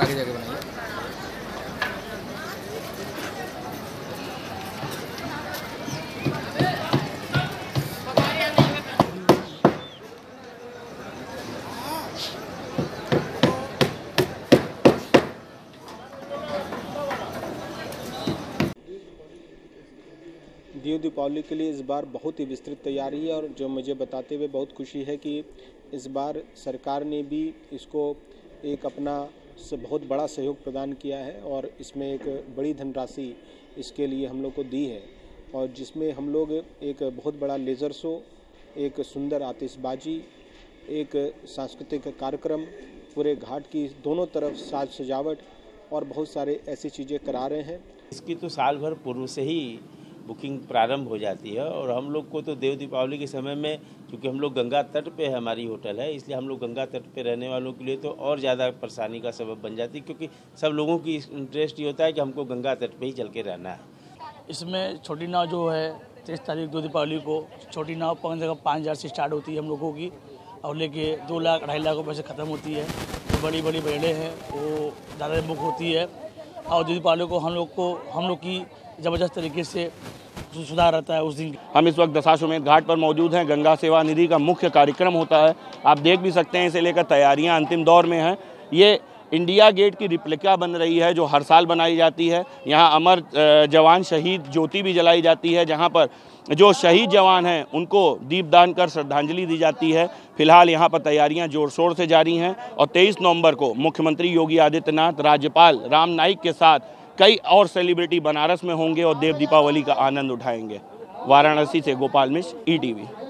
आगे जाके बनाइए। दीव दीपावली के लिए इस बार बहुत ही विस्तृत तैयारी है, और जो मुझे बताते हुए बहुत खुशी है कि इस बार सरकार ने भी इसको एक अपना बहुत बड़ा सहयोग प्रदान किया है, और इसमें एक बड़ी धनराशि इसके लिए हम लोग को दी है, और जिसमें हम लोग एक बहुत बड़ा लेज़र शो, एक सुंदर आतिशबाजी, एक सांस्कृतिक कार्यक्रम, पूरे घाट की दोनों तरफ साज सजावट और बहुत सारे ऐसी चीज़ें करा रहे हैं। इसकी तो साल भर पूर्व से ही बुकिंग प्रारंभ हो जाती है, और हम लोग को तो देव दीपावली के समय में, क्योंकि हम लोग गंगा तट पे हमारी होटल है, इसलिए हम लोग गंगा तट पे रहने वालों के लिए तो और ज़्यादा परेशानी का सबब बन जाती है, क्योंकि सब लोगों की इंटरेस्ट ये होता है कि हमको गंगा तट पे ही चल के रहना है। इसमें छोटी नाव जो है 23 तारीख दो दीपावली को छोटी नाव 5,000 से स्टार्ट होती है हम लोगों की, और लेके 2 लाख 2.5 लाख रुपये से ख़त्म होती है। जो बड़ी बड़ी बेड़े हैं वो ज़्यादा बुक होती है, और दो दीपावली को हम लोग की ज़बरदस्त तरीके से सुधार रहता है उस दिन। हम इस वक्त दशाश्वमेध घाट पर मौजूद हैं। गंगा सेवा निधि का मुख्य कार्यक्रम होता है, आप देख भी सकते हैं, इसे लेकर तैयारियां अंतिम दौर में हैं। ये इंडिया गेट की रिप्लिका बन रही है जो हर साल बनाई जाती है। यहाँ अमर जवान शहीद ज्योति भी जलाई जाती है, जहाँ पर जो शहीद जवान हैं उनको दीपदान कर श्रद्धांजलि दी जाती है। फिलहाल यहाँ पर तैयारियां जोर शोर से जारी हैं, और 23 नवंबर को मुख्यमंत्री योगी आदित्यनाथ, राज्यपाल राम नाईक के साथ कई और सेलिब्रिटी बनारस में होंगे और देव दीपावली का आनंद उठाएंगे। वाराणसी से गोपाल मिश्र, ETV।